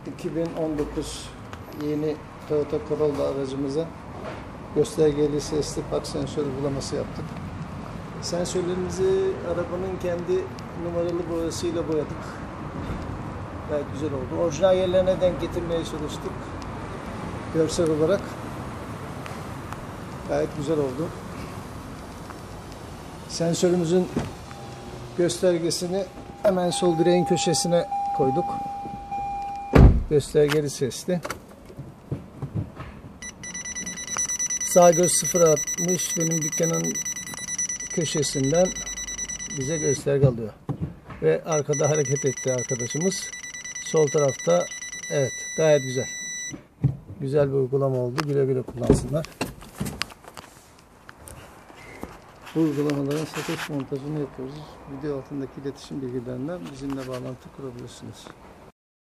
2019 yeni Toyota Corolla aracımıza göstergeli sesli park sensörü uygulaması yaptık. Sensörlerimizi arabanın kendi numaralı boyasıyla boyadık. Gayet güzel oldu. Orijinal yerlerine denk getirmeye çalıştık. Görsel olarak gayet güzel oldu. Sensörümüzün göstergesini hemen sol direğin köşesine koyduk. Göstergeli sesli. Sağ göz 0.60, benim dükkanın köşesinden bize gösterge alıyor. Ve arkada hareket etti arkadaşımız. Sol tarafta, evet, gayet güzel. Güzel bir uygulama oldu. Güle güle kullansınlar. Bu uygulamaların satış montajını yapıyoruz. Video altındaki iletişim bilgilerinden bizimle bağlantı kurabilirsiniz.